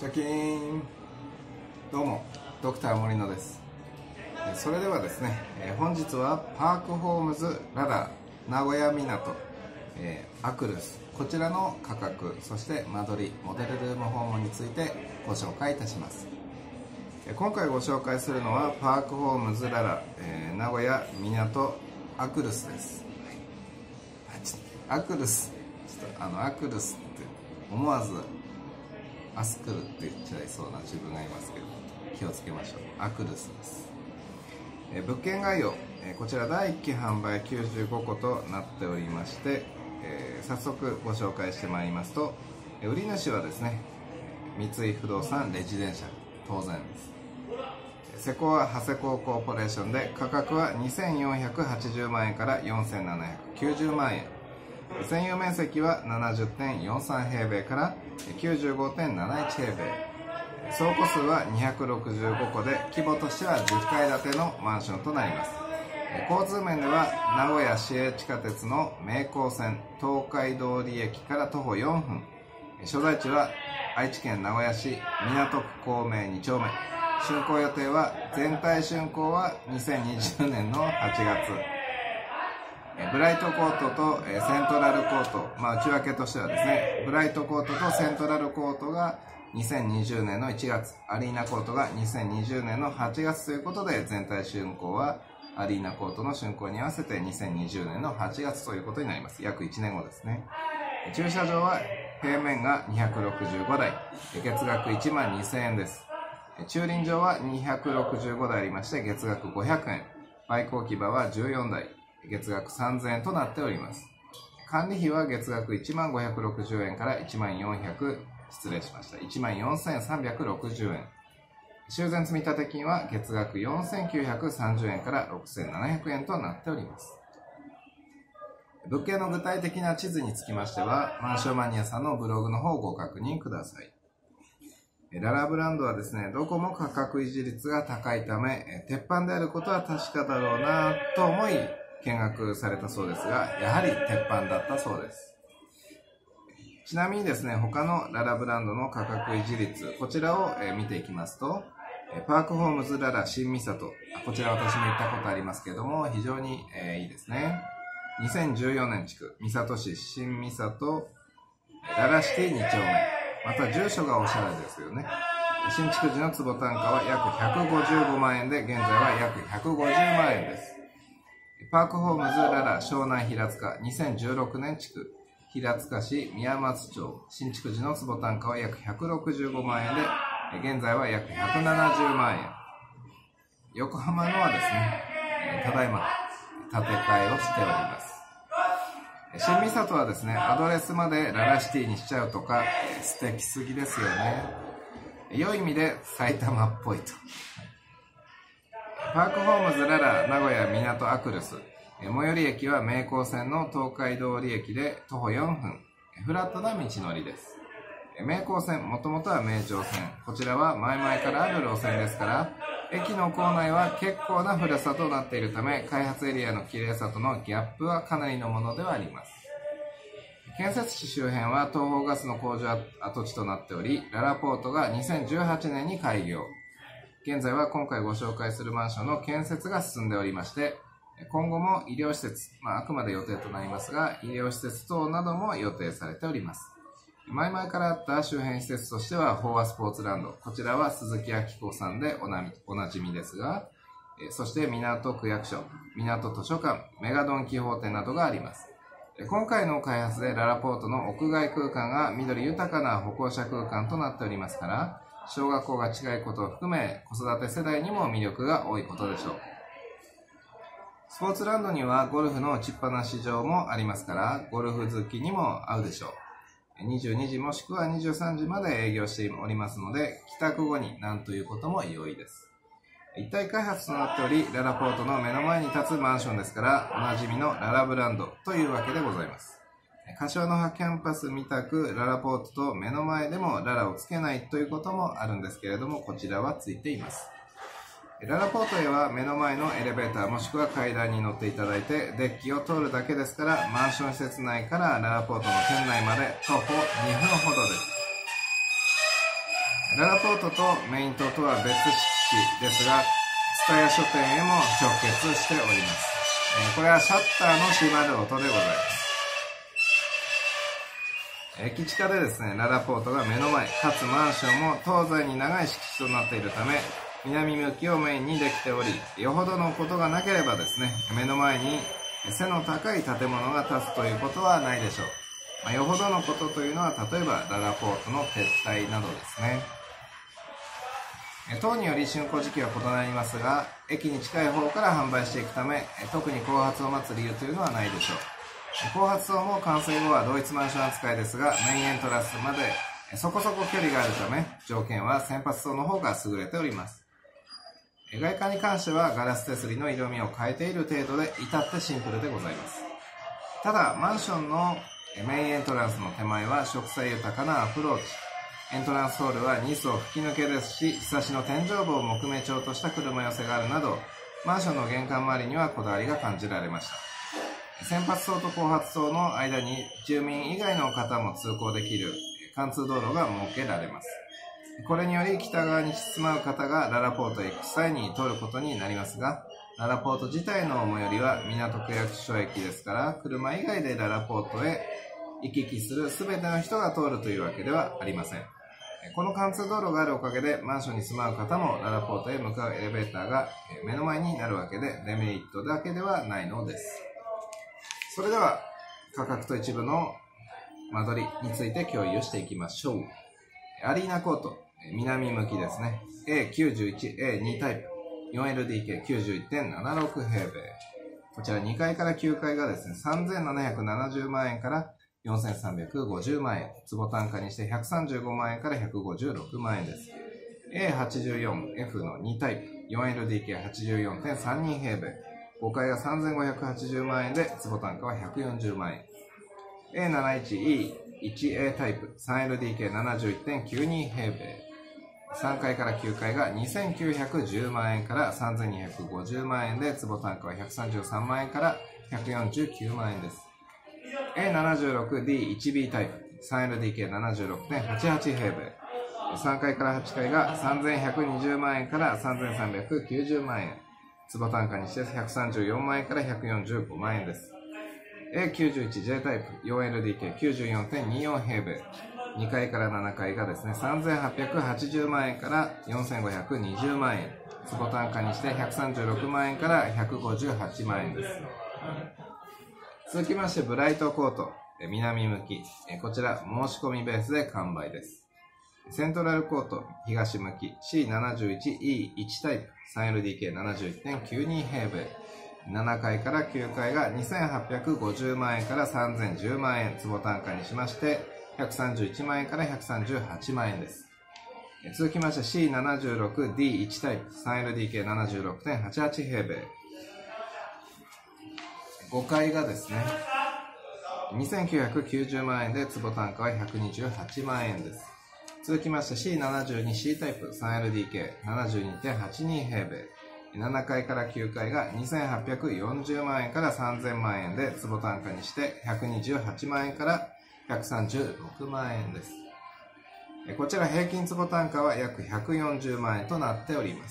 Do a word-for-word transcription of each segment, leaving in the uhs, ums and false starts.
シャキーン。どうもドクター森野です。それではですね、本日はパークホームズララ名古屋みなとアクルス、こちらの価格、そして間取りモデルルーム訪問についてご紹介いたします。今回ご紹介するのはパークホームズララ名古屋みなとアクルスです。アクルス、ちょっとあのアクルスって思わずアスクルって言っちゃいそうな自分がいますけど、気をつけましょう。アクルスです。え物件概要、えこちらだいいっき販売きゅうじゅうごことなっておりまして、えー、早速ご紹介してまいりますと、売り主はですね、三井不動産レジデンシャル、当然です。セコア・ハセコーコーポレーションで価格はにせんよんひゃくはちじゅうまんえんからよんせんななひゃくきゅうじゅうまんえん。占有面積は ななじゅってんよんさん 平米から きゅうじゅうごてんなないち 平米。総戸数はにひゃくろくじゅうごこで、規模としてはじゅっかい建てのマンションとなります。交通面では名古屋市営地下鉄の名高線東海通駅から徒歩よんぷん。所在地は愛知県名古屋市港区孔明にちょうめ。竣工予定は全体竣工はにせんにじゅうねんのはちがつ。ブライトコートとセントラルコート、まあ、内訳としてはですね、ブライトコートとセントラルコートがにせんにじゅうねんのいちがつ、アリーナコートがにせんにじゅうねんのはちがつということで、全体竣工はアリーナコートの竣工に合わせてにせんにじゅうねんのはちがつということになります。約いちねんごですね。駐車場は平面がにひゃくろくじゅうごだい、月額いちまんにせんえんです。駐輪場はにひゃくろくじゅうごだいありまして、月額ごひゃくえん。バイク置き場はじゅうよんだい。月額さんぜんえんとなっております。管理費は月額いちまんごひゃくろくじゅうえんからいちまんよんひゃく、失礼しました。いちまんよんせんさんびゃくろくじゅうえん。修繕積立金は月額よんせんきゅうひゃくさんじゅうえんからろくせんななひゃくえんとなっております。物件の具体的な地図につきましては、マンションマニアさんのブログの方をご確認ください。ララブランドはですね、どこも価格維持率が高いため、鉄板であることは確かだろうなと思い、見学されたそうですが、やはり鉄板だったそうです。ちなみにですね、他のララブランドの価格維持率、こちらを見ていきますと、パークホームズララ新三郷、こちら私も行ったことありますけれども、非常にいいですね。にせんじゅうよねん築、三郷市新三郷ララシティにちょうめ。また住所がおしゃれですよね。新築時の坪単価は約ひゃくごじゅうごまんえんで、現在は約ひゃくごじゅうまんえんです。パークホームズララ湘南平塚にせんじゅうろくねん築、平塚市宮松町、新築時の坪単価は約ひゃくろくじゅうごまんえんで、現在は約ひゃくななじゅうまんえん。横浜のはですね、ただいま建て替えをしております。新三郷はですね、アドレスまでララシティにしちゃうとか、素敵すぎですよね。良い意味で埼玉っぽいと。パークホームズララ名古屋みなとアクルス、最寄り駅は名高線の東海通駅で徒歩よんぷん、フラットな道のりです。名高線、もともとは名城線、こちらは前々からある路線ですから、駅の構内は結構な古さとなっているため、開発エリアの綺麗さとのギャップはかなりのものではあります。建設地周辺は東邦ガスの工場跡地となっており、ララポートがにせんじゅうはちねんに開業。現在は今回ご紹介するマンションの建設が進んでおりまして、今後も医療施設、まあ、あくまで予定となりますが、医療施設等なども予定されております。前々からあった周辺施設としては、飽和スポーツランド、こちらは鈴木明子さんでおな、おなじみですが、そして港区役所、港図書館、メガドンキホーテなどがあります。今回の開発でララポートの屋外空間が緑豊かな歩行者空間となっておりますから、小学校が近いことを含め、子育て世代にも魅力が多いことでしょう。スポーツランドにはゴルフの打ちっぱなし場もありますから、ゴルフ好きにも合うでしょう。にじゅうにじもしくはにじゅうさんじまで営業しておりますので、帰宅後になんということも容易です。一体開発となっており、ララポートの目の前に立つマンションですから、おなじみのララブランドというわけでございます。柏の葉キャンパスみたくララポートと目の前でもララをつけないということもあるんですけれども、こちらはついています。ララポートへは目の前のエレベーターもしくは階段に乗っていただいて、デッキを通るだけですから、マンション施設内からララポートの店内まで徒歩にふんほどです。 ララポートとメイン島とは別地ですが、ツタヤ書店へも直結しております。これはシャッターの閉まる音でございます。駅地下でですね、ララポートが目の前、かつマンションも東西に長い敷地となっているため、南向きをメインにできており、よほどのことがなければですね、目の前に背の高い建物が建つということはないでしょう。まあ、よほどのことというのは、例えばララポートの撤退などですね。等により竣工時期は異なりますが、駅に近い方から販売していくため、特に後発を待つ理由というのはないでしょう。後発層も完成後は同一マンション扱いですが、メインエントランスまでそこそこ距離があるため、条件は先発層の方が優れております。外観に関してはガラス手すりの色味を変えている程度で至ってシンプルでございます。ただ、マンションのメインエントランスの手前は植栽豊かなアプローチ。エントランスホールはに層吹き抜けですし、ひさしの天井棒を木目調とした車寄せがあるなど、マンションの玄関周りにはこだわりが感じられました。先発層と後発層の間に住民以外の方も通行できる貫通道路が設けられます。これにより北側に住まう方がララポートへ行く際に通ることになりますが、ララポート自体の最寄りは港区役所駅ですから、車以外でララポートへ行き来する全ての人が通るというわけではありません。この貫通道路があるおかげで、マンションに住まう方もララポートへ向かうエレベーターが目の前になるわけで、デメリットだけではないのです。それでは、価格と一部の間取りについて共有していきましょう。アリーナコート、南向きですね。エーきゅうじゅういち、エーに タイプ、よんエルディーケーきゅうじゅういってんななろく 平米。こちらにかいからきゅうかいがですね、さんぜんななひゃくななじゅうまんえんからよんせんさんびゃくごじゅうまんえん。坪単価にしてひゃくさんじゅうごまんえんからひゃくごじゅうろくまんえんです。エーはちじゅうよんエフ のにタイプ、よんエルディーケーはちじゅうよんてんさんに 平米。ごかいがさんぜんごひゃくはちじゅうまんえんで、坪単価はひゃくよんじゅうまんえん。エーなないちイーいちエー タイプ さんエルディーケーななじゅういってんきゅうに 平米。さんかいからきゅうかいがにせんきゅうひゃくじゅうまんえんからさんぜんにひゃくごじゅうまんえんで、坪単価はひゃくさんじゅうさんまんえんからひゃくよんじゅうきゅうまんえんです。エーななじゅうろくディーいちビー タイプ さんエルディーケーななじゅうろくてんはちはち 平米。さんかいからはちかいがさんぜんひゃくにじゅうまんえんからさんぜんさんびゃくきゅうじゅうまんえん。坪単価にしてひゃくさんじゅうよんまんえんからひゃくよんじゅうごまんえんです。エーきゅうじゅういちジェー タイプ よんエルディーケーきゅうじゅうよんてんにじゅうよん 平米。にかいからななかいがですね、さんぜんはっぴゃくはちじゅうまんえんからよんせんごひゃくにじゅうまんえん。坪単価にしてひゃくさんじゅうろくまんえんからひゃくごじゅうはちまんえんです。続きまして、ブライトコート、南向き。こちら、申し込みベースで完売です。セントラルコート、東向き シーななじゅういちイーいち タイプ さんエルディーケーななじゅういってんきゅうに 平米。ななかいからきゅうかいがにせんはっぴゃくごじゅうまんえんからさんぜんじゅうまんえん。坪単価にしましてひゃくさんじゅういちまんえんからひゃくさんじゅうはちまんえんです。続きまして シーななじゅうろくディーいち タイプ さんエルディーケーななじゅうろくてんはちはち 平米。ごかいがですね、にせんきゅうひゃくきゅうじゅうまんえんで、坪単価はひゃくにじゅうはちまんえんです。続きまして シーななじゅうにシー タイプ さんエルディーケーななじゅうにてんはちに 平米。ななかいからきゅうかいがにせんはっぴゃくよんじゅうまんえんからさんぜんまんえんで、坪単価にしてひゃくにじゅうはちまんえんからひゃくさんじゅうろくまんえんです。こちら平均坪単価は約ひゃくよんじゅうまんえんとなっております。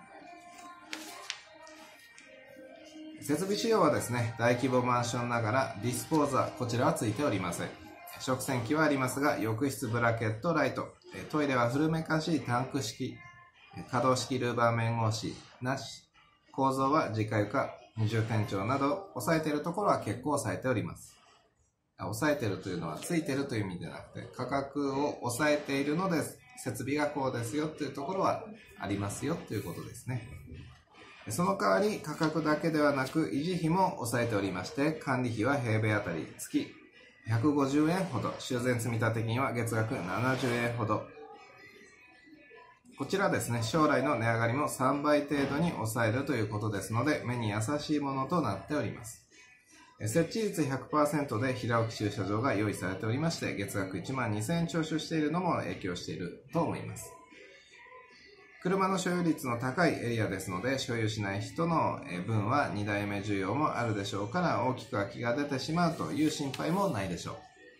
設備仕様はですね、大規模マンションながらディスポーザー、こちらはついておりません。食洗機はありますが、浴室ブラケットライト、トイレは古めかしいタンク式、可動式ルーバー面格子なし、構造は直床、二重天井など、押さえているところは結構押さえております。押さえているというのはついているという意味でなくて、価格を抑えているので、設備がこうですよというところはありますよということですね。その代わり価格だけではなく維持費も抑えておりまして、管理費は平米あたり月ひゃくごじゅうえんほど、修繕積立金は月額ななじゅうえんほど。こちらですね、将来の値上がりもさんばい程度に抑えるということですので、目に優しいものとなっております。設置率 ひゃくパーセント で平置き駐車場が用意されておりまして、月額いちまんにせんえん徴収しているのも影響していると思います。車の所有率の高いエリアですので、所有しない人の分はにだいめ需要もあるでしょうから、大きく空きが出てしまうという心配もないでしょ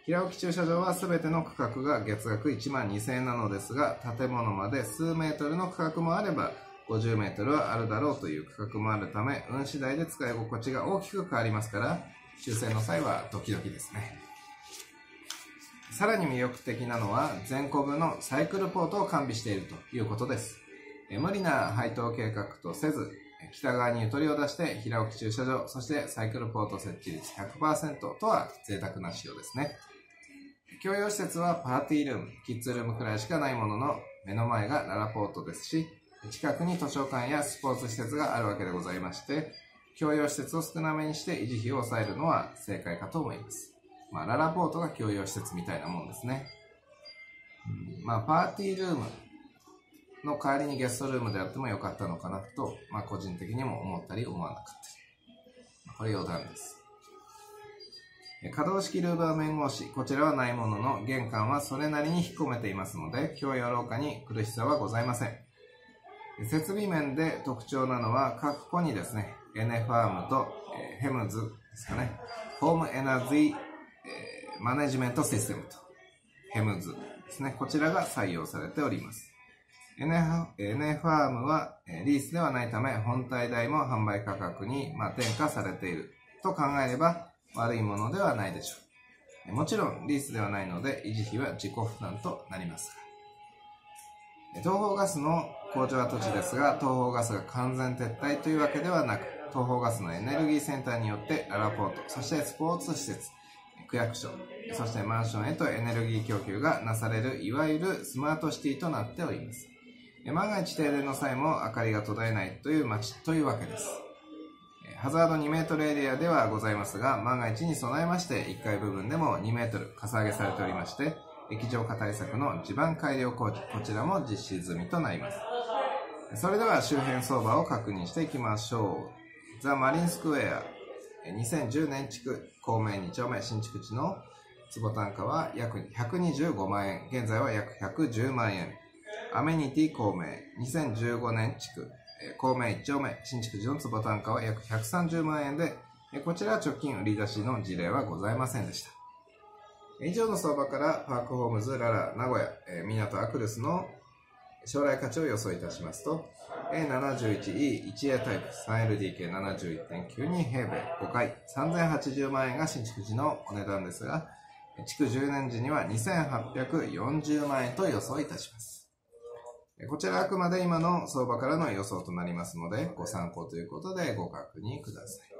平置駐車場は全ての区画が月額いちまんにせんえんなのですが、建物まで数メートルの区画もあれば、ごじゅうメートルはあるだろうという区画もあるため、運次第で使い心地が大きく変わりますから、抽選の際はドキドキですね。さらに魅力的なのは、全個分のサイクルポートを完備しているということです。え無理な配当計画とせず、北側にゆとりを出して平置駐車場、そしてサイクルポート設置率 ひゃくパーセント とは贅沢な仕様ですね。共用施設はパーティールーム、キッズルームくらいしかないものの、目の前がララポートですし、近くに図書館やスポーツ施設があるわけでございまして、共用施設を少なめにして維持費を抑えるのは正解かと思います。まあ、ララポートが共用施設みたいなもんですね。うん、まあ、パーティールームの代わりにゲストルームであってもよかったのかなと、まあ、個人的にも思ったり思わなかったり。これ余談です。可動式ルーバー面格子、こちらはないものの、玄関はそれなりに引っ込めていますので、共用廊下に来る必要はございません。設備面で特徴なのは、各個にですね、エネファームと、えー、ヘムズですかね、ホームエナジー、えー、マネジメントシステムと、ヘムズですね、こちらが採用されております。エネファームはリースではないため、本体代も販売価格に、まあ、転嫁されていると考えれば悪いものではないでしょう。もちろんリースではないので維持費は自己負担となりますが。東邦ガスの工場跡地ですが、東邦ガスが完全撤退というわけではなく、東邦ガスのエネルギーセンターによってララポート、そしてスポーツ施設、区役所、そしてマンションへとエネルギー供給がなされる、いわゆるスマートシティとなっております。万が一停電の際も明かりが途絶えないという街というわけです。ハザードにメートルエリアではございますが、万が一に備えましていっかい部分でもにメートルかさ上げされておりまして、液状化対策の地盤改良工事、こちらも実施済みとなります。それでは周辺相場を確認していきましょう。ザ・マリンスクエア、にせんじゅうねん築、孔明に丁目新築地の坪単価は約ひゃくにじゅうごまんえん、現在は約ひゃくじゅうまんえん。アメニティ孔明、にせんじゅうごねん築、孔明いち丁目、新築地の坪単価は約ひゃくさんじゅうまんえんで、こちらは直近売り出しの事例はございませんでした。以上の相場からパークホームズララ名古屋、港アクルスの将来価値を予想いたしますと、エーななじゅういちイーワンエー タイプ スリーエルディーケーななじゅういってんきゅうに 平米ごかいさんぜんはちじゅうまんえんが新築時のお値段ですが、築じゅうねん時にはにせんはっぴゃくよんじゅうまんえんと予想いたします。こちらはあくまで今の相場からの予想となりますので、ご参考ということでご確認ください。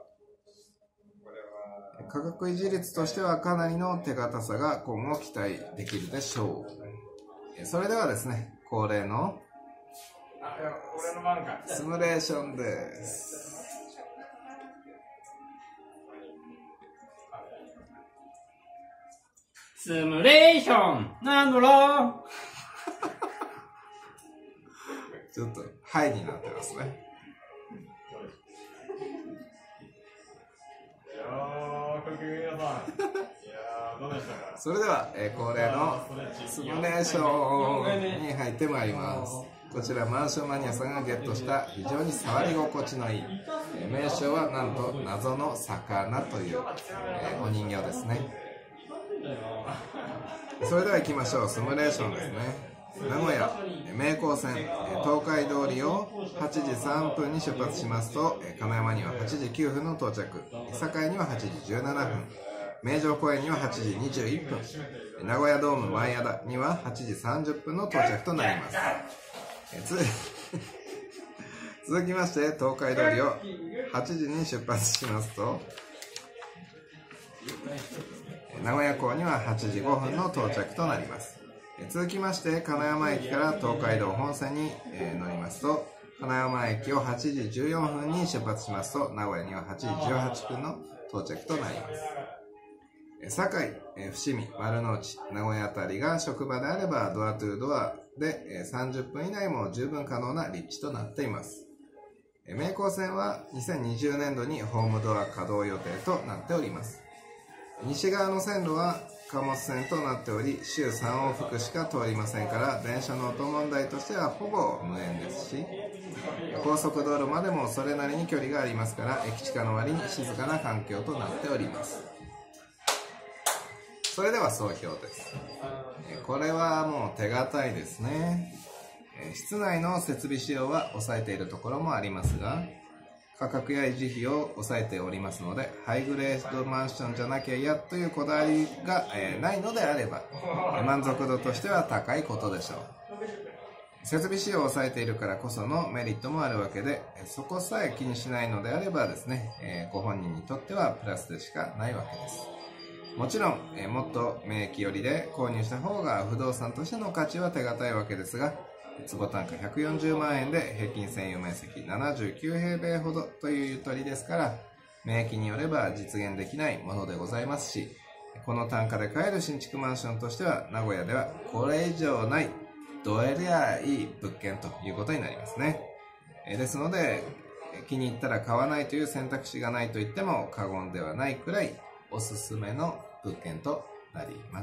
価格維持率としてはかなりの手堅さが今後期待できるでしょう。それではですね、恒例のシミュレーションです。 シミュレーションなんだろうちょっとハイになってますね。それでは、えー、恒例のシミュレーションに入ってまいります。こちらマンションマニアさんがゲットした非常に触り心地のいい、えー、名称はなんと謎の魚という、えー、お人形ですね。それでは行きましょう。シミュレーションですね。名古屋名港線東海通りをはちじさんぷんに出発しますと、金山にははちじきゅうふんの到着、堺にははちじじゅうななふん、名城公園にははちじにじゅういっぷん、名古屋ドーム前屋田にははちじさんじゅっぷんの到着となります。続きまして東海通りをはちじに出発しますと、名古屋港にははちじごふんの到着となります。続きまして金山駅から東海道本線に乗りますと、金山駅をはちじじゅうよんふんに出発しますと、名古屋にははちじじゅうはっぷんの到着となります。堺、伏見、丸の内、名古屋あたりが職場であればドアトゥードアでさんじゅっぷん以内も十分可能な立地となっています。名港線はにせんにじゅうねんどにホームドア稼働予定となっております。西側の線路は貨物線となっており、週さん往復しか通りませんから、電車の音問題としてはほぼ無縁ですし、高速道路までもそれなりに距離がありますから、駅地下の割に静かな環境となっております。 それでは総評です。これはもう手堅いですね。室内の設備使用は抑えているところもありますが、価格や維持費を抑えておりますので、ハイグレードマンションじゃなきゃ嫌というこだわりが、えー、ないのであれば、満足度としては高いことでしょう。設備使用を抑えているからこそのメリットもあるわけで、そこさえ気にしないのであればですね、えー、ご本人にとってはプラスでしかないわけです。もちろん、えー、もっと名機寄りで購入した方が不動産としての価値は手堅いわけですが、坪単価ひゃくよんじゅうまんえんで平均占有面積ななじゅうきゅうへいべいほどというゆとりですから、名機によれば実現できないものでございますし、この単価で買える新築マンションとしては名古屋ではこれ以上ないどえりゃいい物件ということになりますね。ですので、気に入ったら買わないという選択肢がないと言っても過言ではないくらいおすすめの物件となります。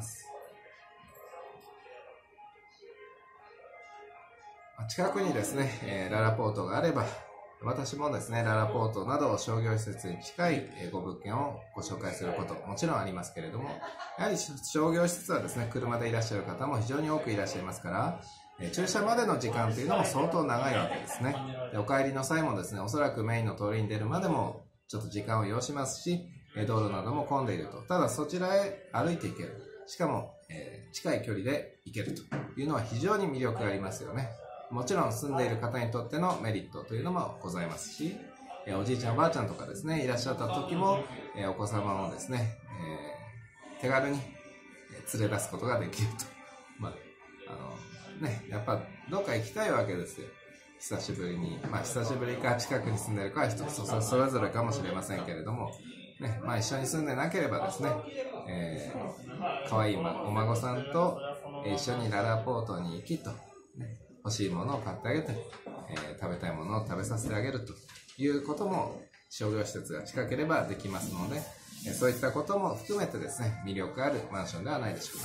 近くにですね、えー、ララポートがあれば、私もですね、ララポートなど商業施設に近いご物件をご紹介することもちろんありますけれども、やはり商業施設はですね、車でいらっしゃる方も非常に多くいらっしゃいますから、えー、駐車までの時間というのも相当長いわけですね。で、お帰りの際もですね、おそらくメインの通りに出るまでもちょっと時間を要しますし、道路なども混んでいると。ただそちらへ歩いていける。しかも、えー、近い距離で行けるというのは非常に魅力がありますよね。もちろん住んでいる方にとってのメリットというのもございますし、おじいちゃんおばあちゃんとかですね、いらっしゃった時も、お子様をですね、えー、手軽に連れ出すことができると。まあ、あの、ね、やっぱどっか行きたいわけですよ。久しぶりに。まあ、久しぶりか近くに住んでるかは人それぞれかもしれませんけれども、ね、まあ一緒に住んでなければですね、えー、可愛いお孫さんと一緒にララポートに行きと、ね、欲しいものを買ってあげて、えー、食べたいものを食べさせてあげるということも商業施設が近ければできますので、えー、そういったことも含めてですね、魅力あるマンションではないでしょうか。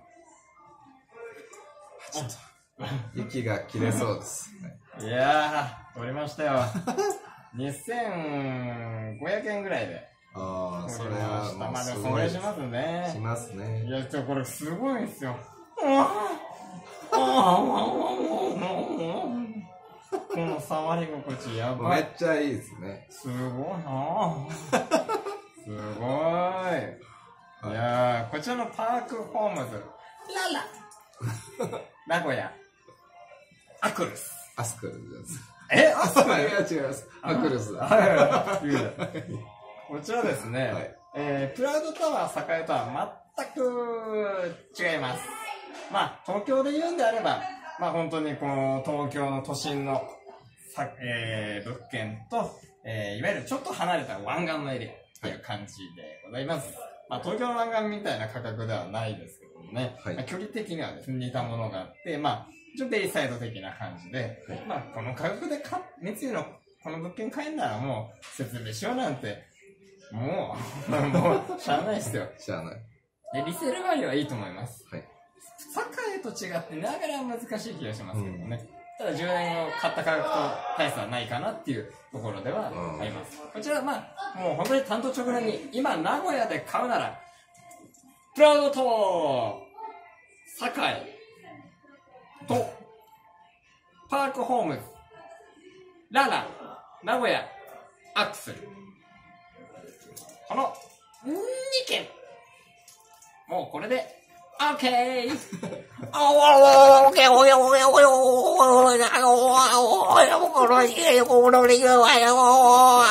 ちょっと息が切れそうです。 いやー、取りましたよ。にせんごひゃくえんぐらいで。 ああ、それはもうすごいしますね。 しますね。 いや、ちょ、これすごいんですよ。この触り心地やばい。 めっちゃいいですね。 すごいなすごい。いやー、こちらのパークホームズララ名古屋アクルス。 アスクルです。 え、アスクル？ いや違います。アクルス。 こちらですね、はい、えー、プラウドタワー栄とは全く違います。まあ、東京で言うんであれば、まあ本当にこの東京の都心のさ、えー、物件と、えー、いわゆるちょっと離れた湾岸のエリアという感じでございます。まあ東京の湾岸みたいな価格ではないですけどもね、はい、まあ、距離的にはですね、似たものがあって、まあ、ちょっとベイサイド的な感じで、はい、まあこの価格でか、三井のこの物件買えんならもう説明しようなんて、もう、もう、しゃあないっすよ。 しゃあない。 で、リセールバリューはいいと思います。 はい。 栄と違ってなかなか難しい気がしますけどね。うん、ただじゅうねんを買った価格と大差はないかなっていうところではあります。こちらはまあ、もう本当に単刀直入に、今名古屋で買うなら、プラウドタワー、栄と、パークホームズ、ララ、名古屋、アクセル。このにけん。もうこれで、オッケーオッケーオッケーオッケーオッケーオッケー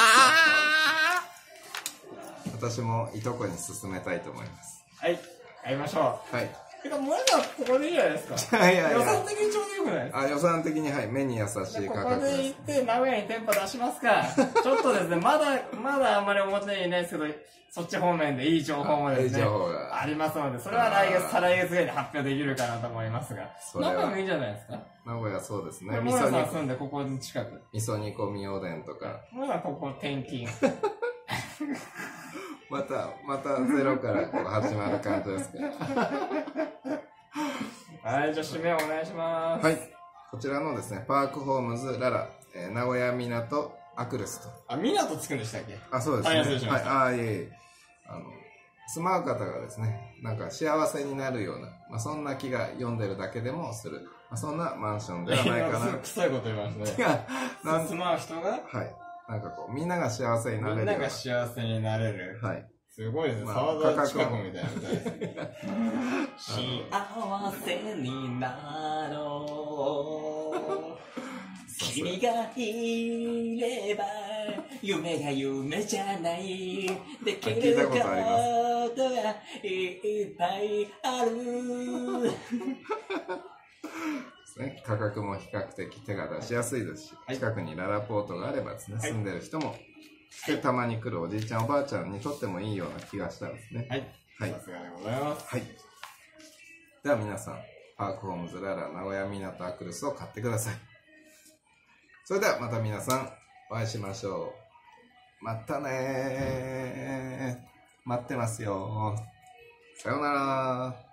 私もいとこに勧めたいと思います。 はい、買いましょう。 はい。 てか、まだここでいいじゃないですか。いやいやいや。予算的にちょうどよくないですか。 あ、予算的に、はい、目に優しい価格です。 ここで行って、名古屋に店舗出しますか。ちょっとですね、まだ、まだあんまり表にいないですけど、そっち方面でいい情報もですね、いい情報がありますので、それは来月、再来月ぐらいに発表できるかなと思いますが。名古屋もいいんじゃないですか。 名古屋そうですね。 味噌煮住んで、ここに近く。 味噌煮込みおでんとか。 まだここ転勤。 また、またゼロからこう始まる感じですけど。 はい、じゃあ締めお願いします。 はい。こちらのですね、パークホームズララ、えー、名古屋港アクルスと。 あ、港つくんでしたっけ？ あ、そうですね。はい、あ、いえいえ。あの、 住まう方がですね、なんか幸せになるような、まあ、そんな気が読んでるだけでもする、まあ、そんなマンションではないかな。 臭いこと言いましたね。なん住まう人が、 はい。なんかこう、みんなが幸せになれるような。 みんなが幸せになれる。 はい。 すごいですね。 まあ沢田近くみたいな歌ですね。幸せになろう。君がいれば、夢が夢じゃない。できることがいっぱいある。 ですね、価格も比較的手が出しやすいですし、 はい、 近くにララポートがあればですね、 はい、 住んでる人も、でたまに来るおじいちゃんおばあちゃんにとってもいいような気がしたんですね。 はい。 はい。 さすがでございます。 はい。では皆さん、パークホームズララ名古屋みなとアクルスを買ってください。それではまた皆さん、お会いしましょう。またねー。待ってますよ。さようなら。